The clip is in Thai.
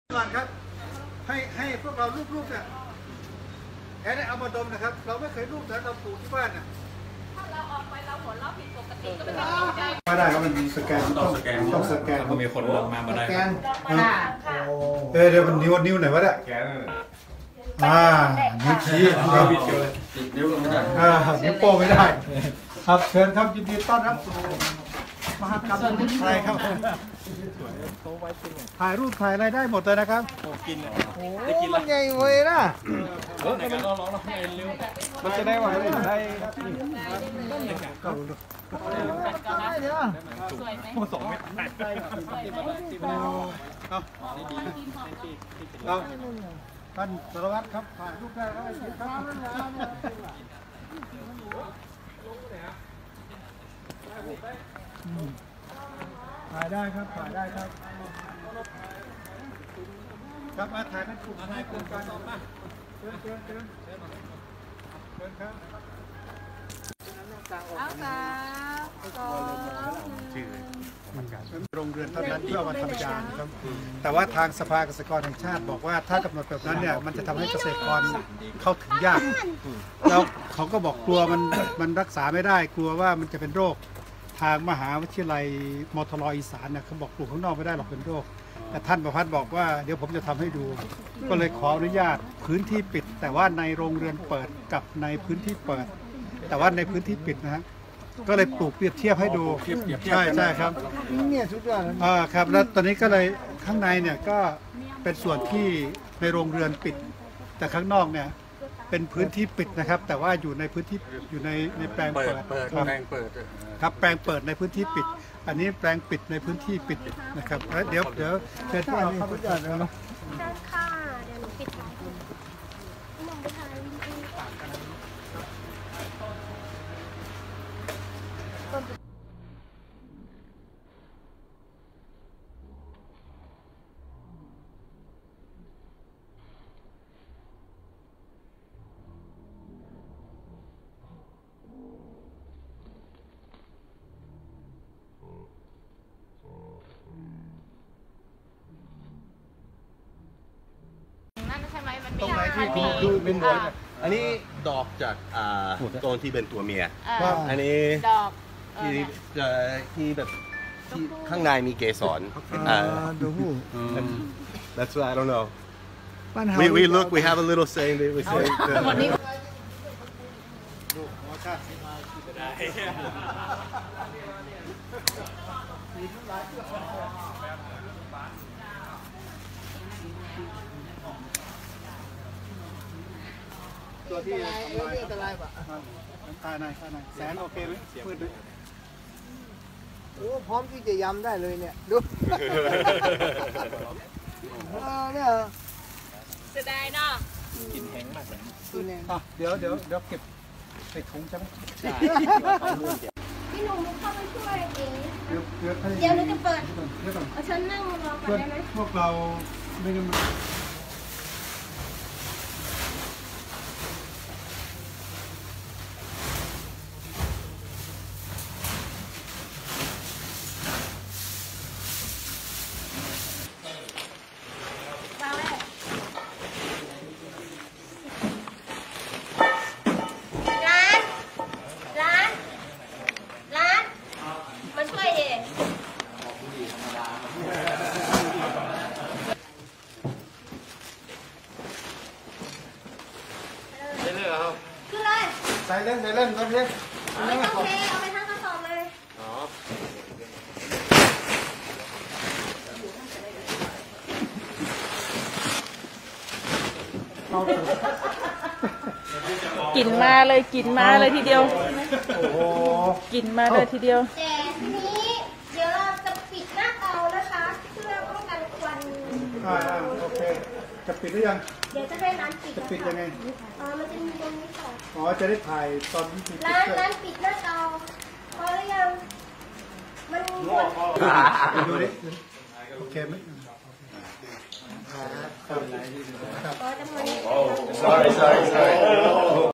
ก่อนครับให้พวกเรารูปเนี่ยแอนเอามาดมนะครับเราไม่เคยรูปแต่เราปลูกที่บ้านน่ะถ้าเราออกไปเราหัวเราะผิดปกติก็ไม่ได้ไม่ได้ครับมันสแกนต้องสแกนพอมีคนลงมาได้เดี๋ยวมันนิ้วไหนวะเนี่ยนิ้วชี้นิ้วลงไม่ได้นิ้วโป้ไม่ได้ครับเชิญครับยินดีต้อนรับสู่มหกรรมไทยครับถ่ายรูปถ่ายอะไรได้หมดเลยนะครับกินมันใหญ่เว้ยนะไหนกันร้องเร็วมันจะได้ไหวได้สวยไหมสองเม็ดท่านสารวัตรครับถ่ายรูปได้แล้วครับถ่ายได้ครับถ่ายได้ครับครับมาถ่ายเป็นกลุ่มถ่ายกลุ่มกันออกมาเชิญครับโรงเรือนเท่านั้นเพื่อมาทำยางครับแต่ว่าทางสภาเกษตรกรแห่งชาติบอกว่าถ้ากำหนดแบบนั้นเนี่ยมันจะทำให้เกษตรกรเข้าถึงยากแล้วเขาก็บอกกลัวมันรักษาไม่ได้กลัวว่ามันจะเป็นโรคทางมหาวิทยาลัยมทร.อีสานนะเขาบอกปลูกข้างนอกไม่ได้หรอกเป็นโรคแต่ท่านประพัฒน์บอกว่าเดี๋ยวผมจะทำให้ดูก็เลยขออนุญาตพื้นที่ปิดแต่ว่าในโรงเรือนเปิดกับในพื้นที่เปิดแต่ว่าในพื้นที่ปิดนะฮะก็เลยปลูกเปรียบเทียบให้ดูใช่ครับเนี่ยทุกอย่างครับแล้วตอนนี้ก็เลยข้างในเนี่ยก็เป็นส่วนที่ในโรงเรือนปิดแต่ข้างนอกเนี่ยเป็นพื้นที่ปิดนะครับแต่ว่าอยู่ในพื้นที่อยู่ในแปลงเปิดแปลงเปิดครับแปลงเปิดในพื้นที่ปิดอันนี้แปลงปิดในพื้นที่ปิดนะครับแล้วเดี๋ยวเชิญพวกเราเข้าไปก่อนนะค่ะเดี๋ยวหนูปิดไลน์หนูไปถ่ายวิดีโอตรงไหนที่คือเป็นหัวอันนี้ดอกจากต้นที่เป็นตัวเมียอันนี้ดอกที่แบบที่ข้างในมีเกสรดูหู That's what I don't know. We look. We have a little saying that we say. ตัวที่ตายป่ะตายแสนโอเคไหมมืดไหมโอ้พร้อมที่จะยำได้เลยเนี่ยดูเนี่ยเสียดายเนาะกินแห้งมากเลยเดี๋ยวเก็บใส่ถุงใช่ไหมพี่หนุ่มเข้าไปช่วยเองเดี๋ยวหนูจะเปิดเอาฉันนั่งรอก่อนได้ไหมพวกเราไม่ได้ใส่เล่นตอนนี้เอาไปทั้งกระสอบเลยกินมาเลยทีเดียวกินมาเลยทีเดียวแต่ทีนี้เดี๋ยวเราจะปิดหน้าเตานะคะเพื่อป้องกันควันโอเคจะปิดหรือยังเดี๋ยวจะให้ร้านปิดจะปิดยังไงมันจะมีตรงนี้ก่อนจะได้ถ่ายตอนที่ปิดร้านปิดหน้าเตาพอหรือยังมันดูดิโอเคไหมครับ Sorry.